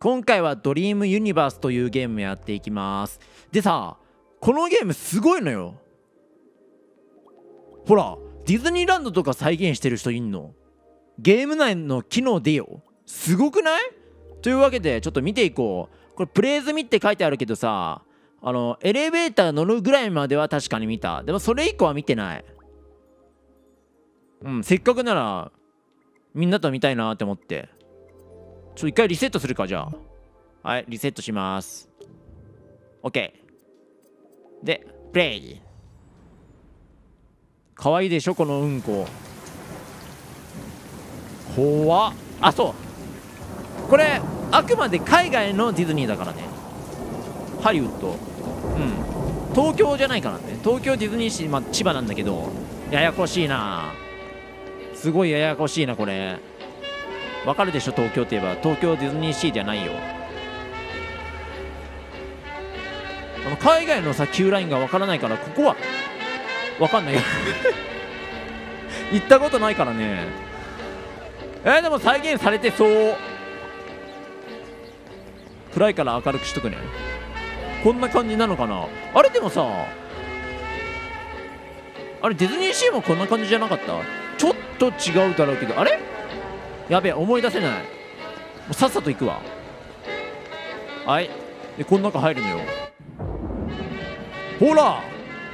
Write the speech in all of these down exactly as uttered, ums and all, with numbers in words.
今回はドリームユニバースというゲームやっていきます。でさ、このゲームすごいのよ。ほら、ディズニーランドとか再現してる人いんの。ゲーム内の機能でよ。すごくない？というわけでちょっと見ていこう。これプレイ済みって書いてあるけどさ、あのエレベーター乗るぐらいまでは確かに見た。でもそれ以降は見てない。うん、せっかくならみんなと見たいなって思って。ちょっと一回リセットするか、じゃあ。はい、リセットします。 OK でプレイ。かわいいでしょこのうんこ。怖っ。あ、そうこれあくまで海外のディズニーだからね。ハリウッド。うん東京じゃないからね。東京ディズニーシー、まあ、千葉なんだけど、ややこしいな。すごいややこしいなこれ。わかるでしょ東京って言えば。東京ディズニーシーじゃないよ。あの海外のさ Q ラインがわからないから、ここはわかんないよ行ったことないからね。えー、でも再現されてそう。暗いから明るくしとくね。こんな感じなのかな。あれでもさ、あれディズニーシーもこんな感じじゃなかった？ちょっと違うだろうけど。あれやべえ、思い出せない。もうさっさと行くわ。はいでこの中入るのよ。ほら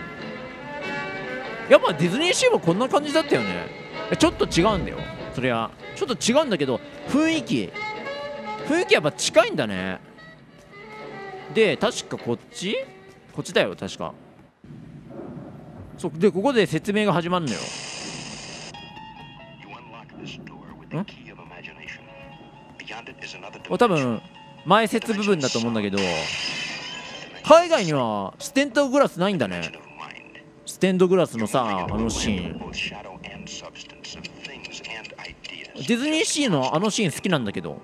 やっぱディズニーシーもこんな感じだったよね。ちょっと違うんだよ。そりゃちょっと違うんだけど、雰囲気雰囲気やっぱ近いんだね。で確かこっちこっちだよ確か。そうでここで説明が始まるのよ。ん多分前説部分だと思うんだけど、海外にはステンドグラスないんだね。ステンドグラスのさあのシーン、ディズニーシーのあのシーン好きなんだけど、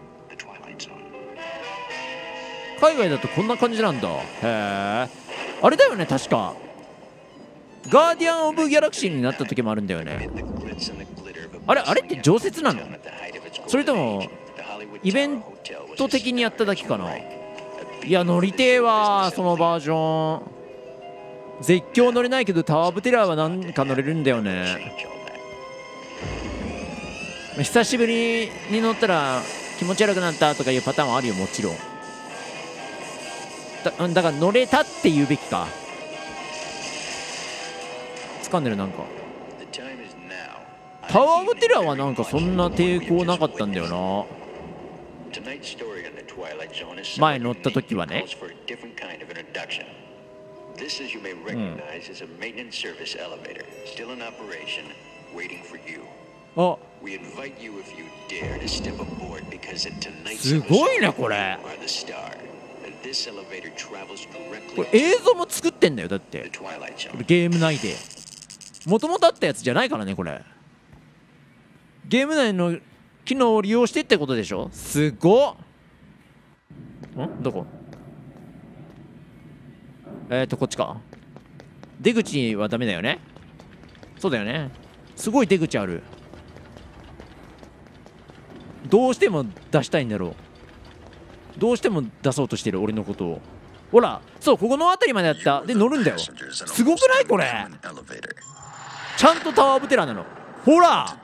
海外だとこんな感じなんだ。へえ。あれだよね確かガーディアン・オブ・ギャラクシーになった時もあるんだよね。あれあれって常設なの？それともイベント的にやっただけかな。いや乗りてえわそのバージョン。絶叫乗れないけどタワー・オブ・テラーはなんか乗れるんだよね。久しぶりに乗ったら気持ち悪くなったとかいうパターンはあるよもちろん。だ, だから乗れたって言うべきか。掴んでる。なんかタワー・オブ・テラーはなんかそんな抵抗なかったんだよな前乗った時はね。うん、あすごいねこれ。これ映像も作ってんだよだって。これゲーム内でもともとあったやつじゃないからねこれ。ゲーム内の機能を利用してってことでしょ。すごっ。んどこえっとこっちか。出口はダメだよね。そうだよね。すごい出口ある。どうしても出したいんだろう。どうしても出そうとしてる俺のことを。ほらそうここの辺りまでやった。で乗るんだよ。すごくないこれ。ちゃんとタワー・オブ・テラーなの。ほら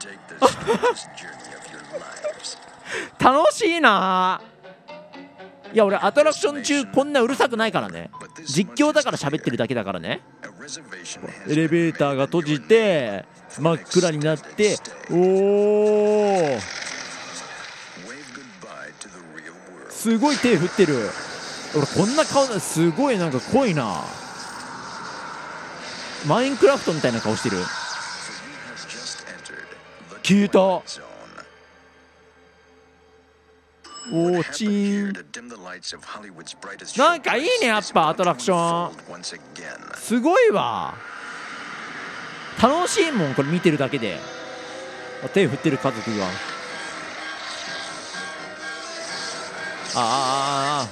楽しいな。いや俺アトラクション中こんなうるさくないからね。実況だから喋ってるだけだからね。エレベーターが閉じて真っ暗になって、おーすごい手振ってる。俺こんな顔だ。すごいなんか濃いな。マインクラフトみたいな顔してる。消えた。おーチーン。なんかいいねやっぱアトラクションすごいわ。楽しいもんこれ見てるだけで。手振ってる家族が。ああ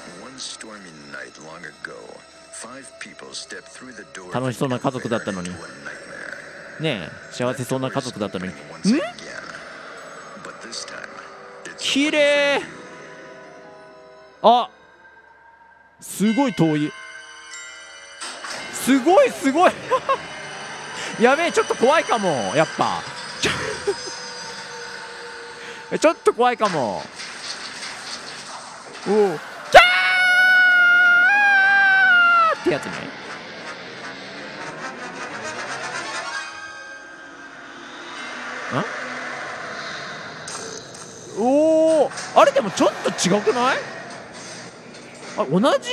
楽しそうな家族だったのにね。え幸せそうな家族だったのに。ん綺麗。 あ、すごい遠い。すごいすごいやべえ、ちょっと怖いかも。やっぱちょっと怖いかも。おお、キャーってやつね。ん、おお、あれでもちょっと違くない？あ、同じ？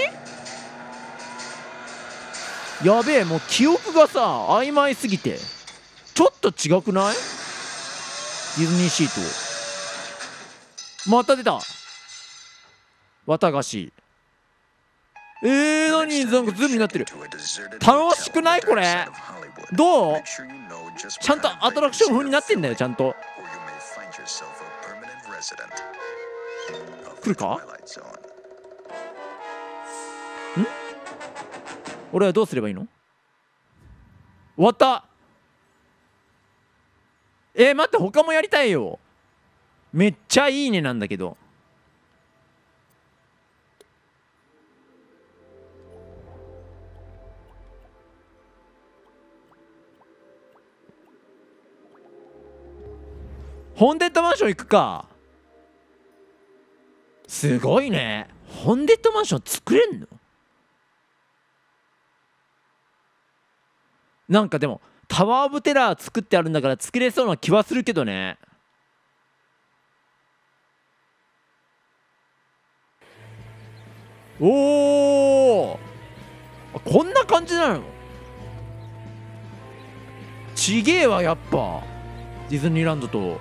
やべえ、もう記憶がさ曖昧すぎてちょっと違くない？ディズニーシートまた出た。綿菓子。えー、何なんかズームになってる。楽しくないこれ？どう？ちゃんとアトラクション風になってんだよ。ちゃんと来るか？ん？俺はどうすればいいの？終わった。えー、待って、他もやりたいよ。めっちゃいいねなんだけど。ホンデッドマンション行くか。すごいね。ホンデッドマンション作れんの？なんかでもタワー・オブ・テラー作ってあるんだから作れそうな気はするけどね。おお、こんな感じなの？ちげえわ、やっぱディズニーランドと。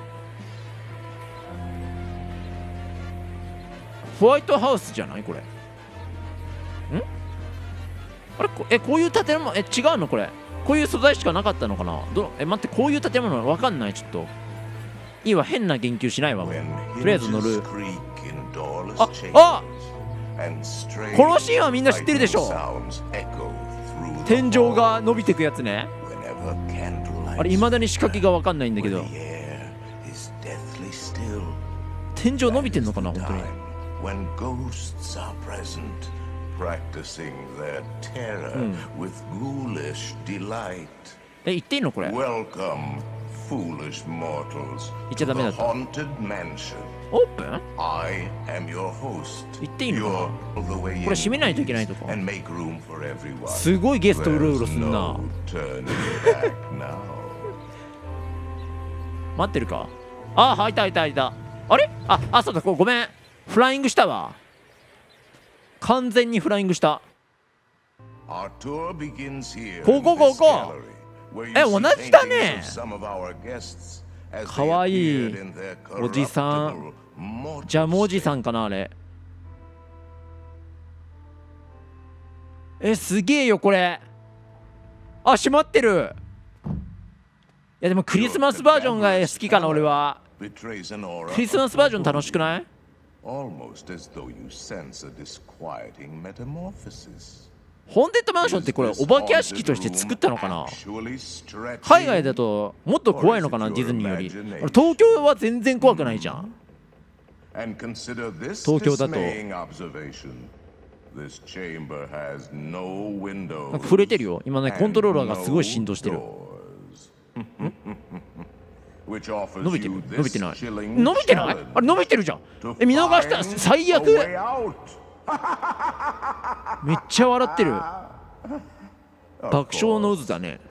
ホワイトハウスじゃないこれ？ん？あれこえこういう建物、え違うのこれ？こういう素材しかなかったのかな。どえ待って、こういう建物わかんない。ちょっといいわ、変な言及しないわ。もうとりあえず乗る。ああ、このシーンはみんな知ってるでしょ。天井が伸びてくやつね。あれ未だに仕掛けがわかんないんだけど、天井伸びてんのかな本当に。うん、え、言っていいのこれ？言っちゃダメだった。オープン？言っていいのかな。これ閉めないといけないとか。すごいゲストうろうろすんな。待ってるか。あ、入った入った入った。あれ、ああ、そうだ、こうごめん、フライングしたわ。完全にフライングした。ここここ、え、同じだね。かわいいおじさん。ジャムおじさんかなあれ。え、すげえよこれ。あ、閉まってる。いやでもクリスマスバージョンが好きかな俺は。クリスマスバージョン楽しくない？ホンデッドマンションってこれお化け屋敷として作ったのかな。海外だともっと怖いのかな、ディズニーより。東京は全然怖くないじゃん。東京だとなんか触れてるよ今ね。コントローラーがすごい振動してる。伸びてる？伸びてない？伸びてない？あれ伸びてるじゃん。え、見逃した。最悪。めっちゃ笑ってる。爆笑の渦だね。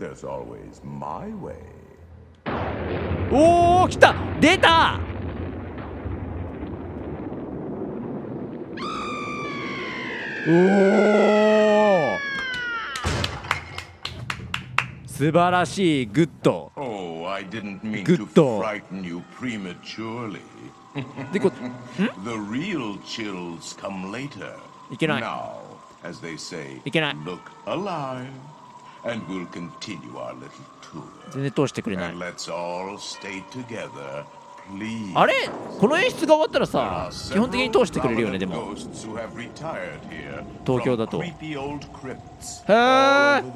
おお、来た、出た。おお、素晴らしい。グッドグッドでこんいけないいけない。全然通してくれない。あれ、この演出が終わったらさ基本的に通してくれるよね。でも東京だと。へえ、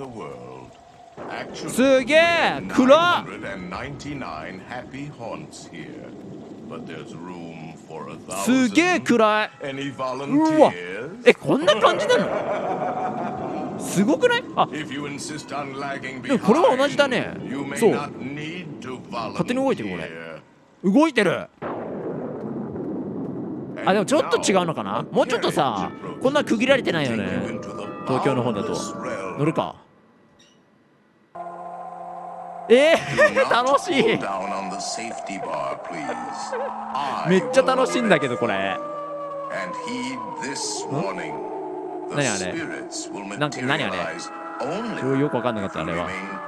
すげえ暗っ。 すげえ暗い。うわ、え、こんな感じなの？すごくない？あ、でもこれは同じだね。そう、勝手に動いてる。これ動いてる。あ、でもちょっと違うのかな。もうちょっとさ、こんな区切られてないよね、東京の方だと。乗るか。えー、楽しい。めっちゃ楽しいんだけどこれ。何あれ、なんか何あれ、よくわかんなかったあれは。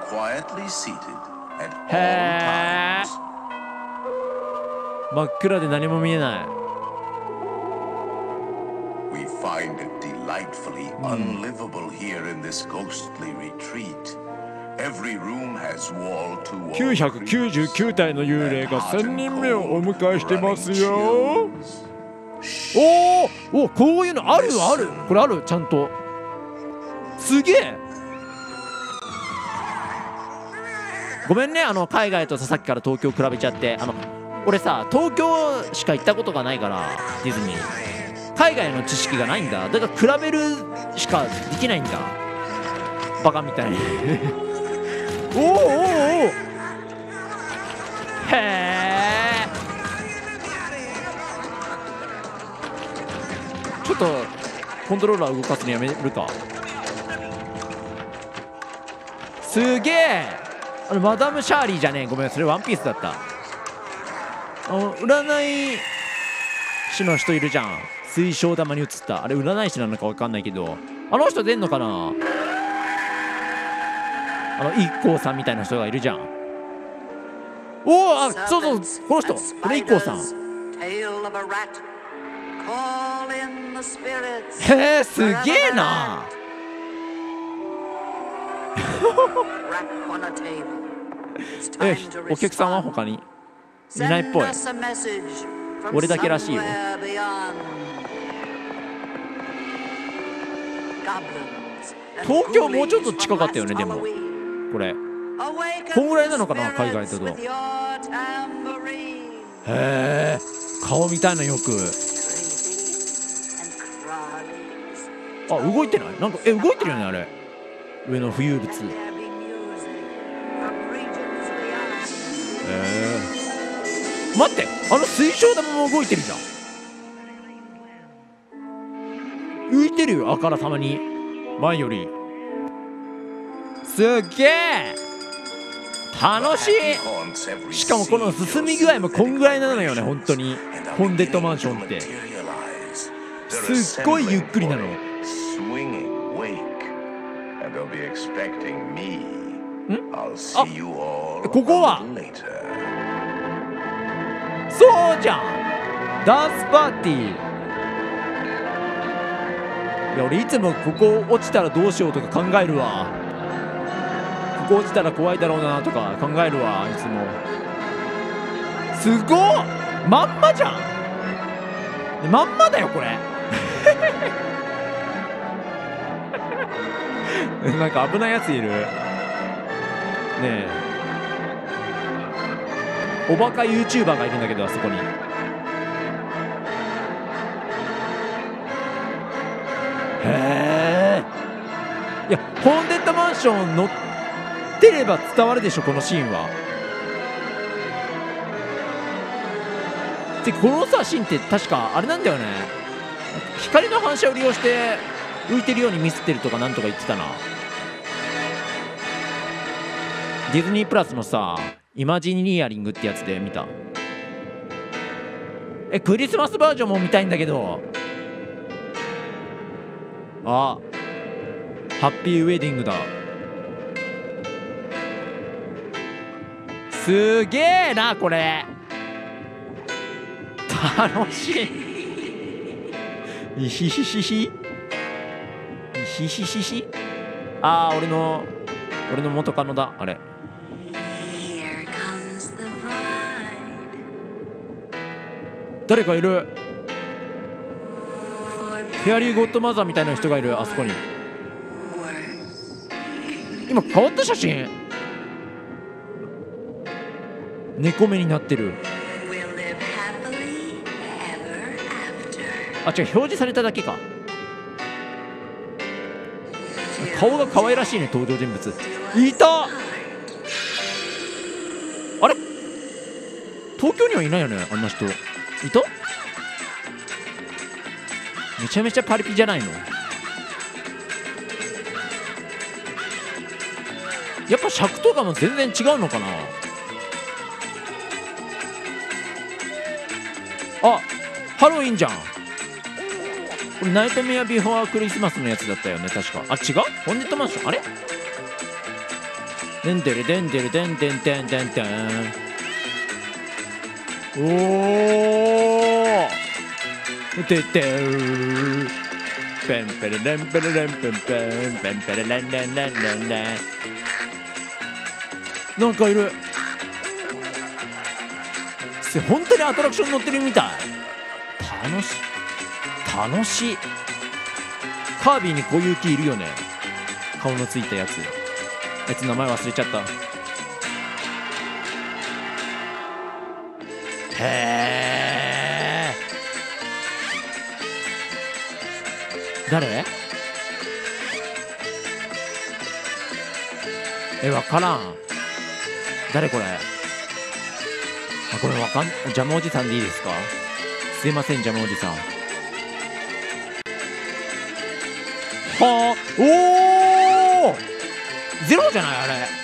へえ、真っ暗で何も見えない。 We find it delightfully unlivable here in this ghostly retreat. Every room has wall to wall. きゅうひゃくきゅうじゅうきゅう体の幽霊がせんにんめをお迎えしてますよ。おお、お、こういうのあるある。これある、ちゃんと。すげえ。ごめんね、あの海外とさ、さっきから東京比べちゃって。あの俺さ、東京しか行ったことがないから、ディズニー海外の知識がないんだ。だから比べるしかできないんだ、バカみたいに。おおおおお、へえ。ちょっとコントローラー動かすのやめるか。すげえ。あのマダム・シャーリーじゃねえ、ごめん、それワンピースだった。あの占い師の人いるじゃん、水晶玉に映った。あれ占い師なのか分かんないけど、あの人出んのかな。あの イッコー さんみたいな人がいるじゃん。おお、あ、そうそう、この人、これ イッコー さん。へえ、すげえな。え、お客さんは他にいないっぽい。俺だけらしいよ。東京もうちょっと近かったよね。でもこれこんぐらいなのかな、海外だと。へえ、顔見たいな、よく。あ、動いてない？なんか、え、動いてるよね、あれ。上の浮遊物。えー、待って、あの水晶玉も動いてるじゃん。浮いてるよ、あからさまに前より。すっげえ楽しい。しかもこの進み具合もこんぐらいなのよね、本当に。ホンデッドマンションってすっごいゆっくりなの。ん？あ、ここはそうじゃん、ダンスパーティー。いや、俺いつもここ落ちたらどうしようとか考えるわ。ここ落ちたら怖いだろうなとか考えるわ、いつも。すごっ、まんまじゃん、まんまだよこれ。なんか危ないやついるねえ。おバカ YouTuber がいるんだけど、あそこに。へえ。いや、ホーンデッドマンション乗ってれば伝わるでしょ、このシーンは。で、このさシーンって確かあれなんだよね、光の反射を利用して浮いてるように見せてるとかなんとか言ってたな。ディズニープラスのさ、イマジニアリングってやつで見た。え、クリスマスバージョンも見たいんだけど。あ、ハッピーウェディングだ。すげえなこれ、楽しい。いひひひひいひひひひ。あー、俺の俺の元カノだ、あれ。誰かいる。フェアリーゴッドマザーみたいな人がいる、あそこに。今変わった写真、猫目になってる。 あ、違う、表示されただけか。顔が可愛らしいね、登場人物。いた。あれ、東京にはいないよね、あんな人。いた。めちゃめちゃパリピじゃないの。やっぱ尺とかも全然違うのかな。あ、ハロウィンじゃん。これナイトメアビフォークリスマスのやつだったよね、確か。あ、違う、ホンデッドマンション。あれ、でんでるでんでるでんでんでんでんでん。おーてってーペンペレレンペレレンペンペンペンペレレンレンレンレンレン。なんかいる。本当にアトラクション乗ってるみたい。楽しい楽しい。カービィにこういう木いるよね、顔のついたやつ。あいつ名前忘れちゃった。へえ、誰？え、わからん。誰これ。あ、これわかん、ジャムおじさんでいいですか。すいません、ジャムおじさん。はあ、おお、ゼロじゃないあれ。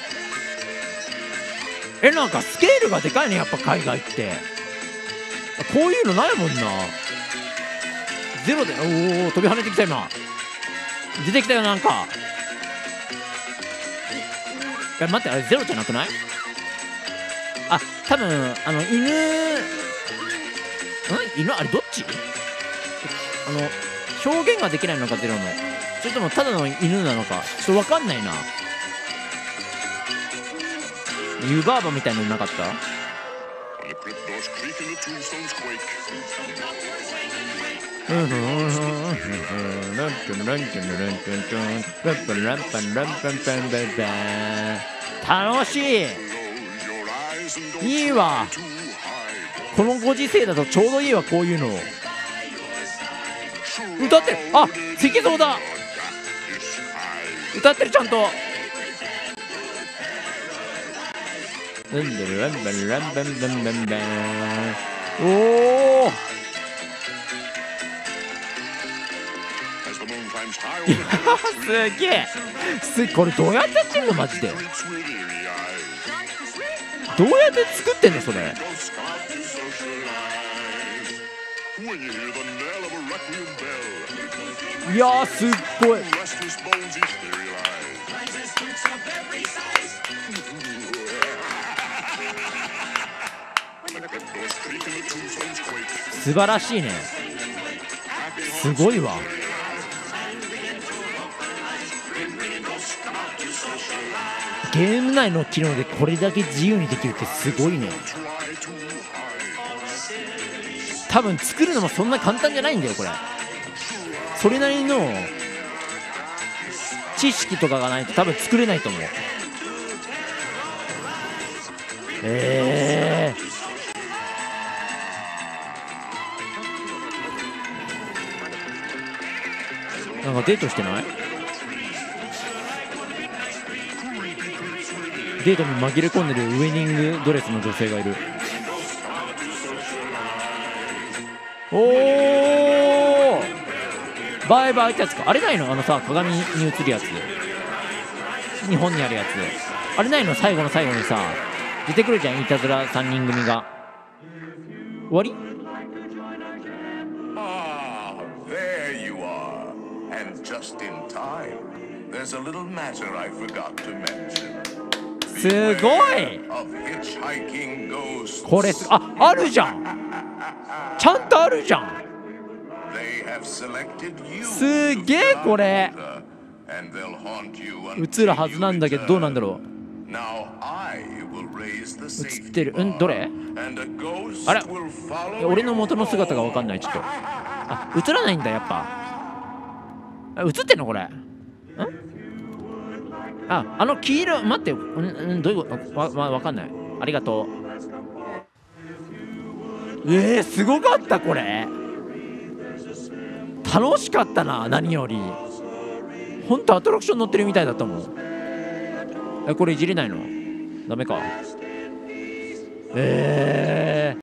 え、なんかスケールがでかいね、やっぱ海外って。こういうのないもんな。ゼロで、おお、飛び跳ねてきた。今出てきたよ、なんか。え、待って、あれゼロじゃなくない？あ、多分あの犬、ん犬、あれどっち？あの表現ができないのかゼロの、それともただの犬なのかちょっと分かんないな。湯婆婆みたいなのなかった？楽しい。いいわ、このご時世だとちょうどいいわ、こういうの。歌ってる。あ、石像だ。歌ってる、ちゃんと。おおすげえ。す、これどうやってやってんのマジで。どうやって作ってんのそれ。いやー、すっごい。素晴らしいね。すごいわ。ゲーム内の機能でこれだけ自由にできるってすごいね。多分作るのもそんな簡単じゃないんだよこれ。それなりの知識とかがないと多分作れないと思う。えー、なんかデートしてない？デートに紛れ込んでるウェディングドレスの女性がいる。おお、バイバイってやつか。あれないの？あのさ、鏡に映るやつ、日本にあるやつ、あれないの？最後の最後にさ出てくるじゃん、いたずらさんにん組が。終わり？ Ah, there you are. And just in time. There's a little matter I forgot to mention. すごい。これす、あ、あるじゃん。ちゃんとあるじゃん。すげえこれ。映るはずなんだけどどうなんだろう。映ってる。うん、どれ？あれ、俺の元の姿が分かんない。ちょっと、あ、映らないんだやっぱ。あ、映ってんのこれ。ん？あ、あの黄色、待って、うん、うん、どういうこと？わ、わ、わかんない。ありがとう。えー、すごかったこれ。 楽しかったな。何よりほんとアトラクション乗ってるみたいだったもん。えこれいじれないの？ダメか。え